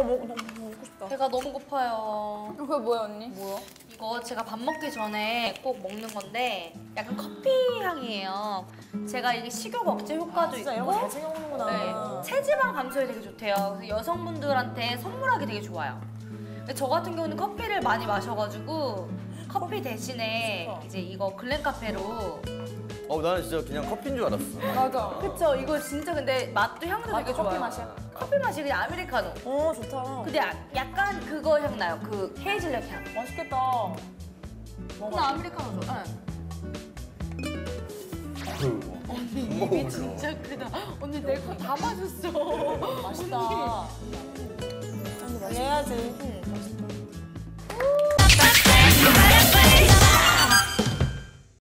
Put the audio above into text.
너무 먹고 싶다. 배가 너무 고파요. 그게 뭐야 언니? 뭐야? 이거 제가 밥 먹기 전에 꼭 먹는 건데 약간 커피 향이에요. 제가 이게 식욕 억제 효과도 진짜 있고 이런 거 잘 챙겨 먹는구나. 네, 체지방 감소에 되게 좋대요. 그래서 여성분들한테 선물하기 되게 좋아요. 근데 저 같은 경우는 커피를 많이 마셔가지고 커피 대신에 이제 이거 글렌카페로 나는 진짜 그냥 커피인 줄 알았어. 맞아. 그쵸? 이거 진짜 근데 맛도 향도 되게 커피 좋아요. 맛이야? 커피 맛이 그냥 아메리카노. 좋다. 근데 약간 그거 향 나요. 그 헤이즐넛 향. 맛있겠다. 근데 아메리카노죠? 네. 언니 입이 진짜 크다. 언니 내 거 다 마셨어. 맛있다. 언니 해야지.